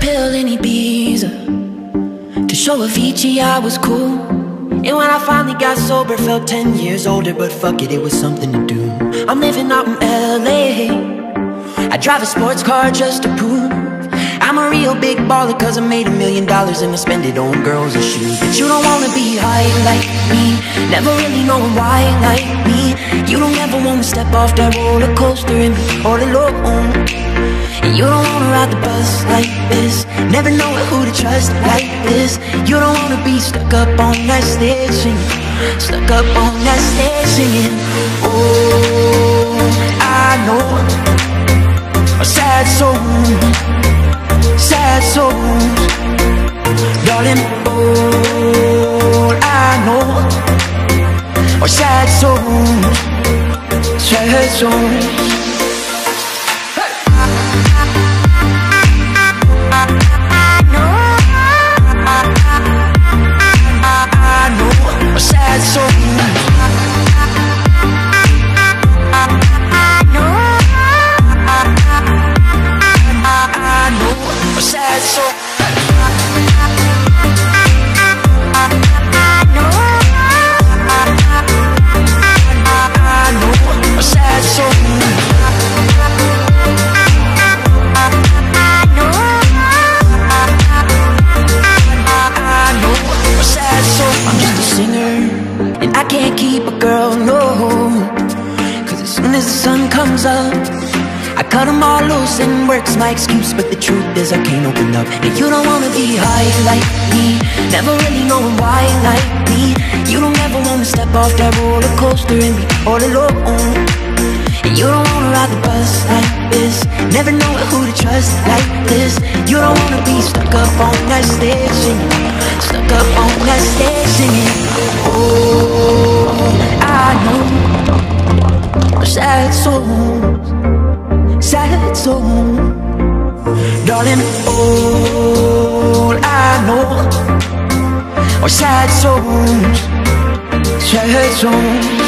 pill in Ibiza to show Avicii I was cool. And when I finally got sober, felt 10 years older. But fuck it, it was something to do. I'm living out in LA. I drive a sports car just to prove I'm a real big baller, cause I made $1 million and I spend it on girls and shoes. But you don't wanna be high like me, never really knowing why like me. You don't ever wanna step off that roller coaster and be all alone. And you don't wanna ride the bus like this, never knowing who to trust like this. You don't wanna be stuck up on that stage singing, stuck up on that stage singing. Oh, I know a sad soul, sad souls, darling. All I know are sad souls, sad souls. I cut them all loose and work's my excuse, but the truth is I can't open up. And you don't wanna be high like me, never really knowing why like me. You don't ever wanna step off that roller coaster and be all alone. And you don't wanna ride the bus like this, never knowing who to trust like this. You don't wanna be stuck up on that stage singing, stuck up on that stage singing. Oh, I know sad souls, sad souls, darling. All I know are sad souls, sad souls.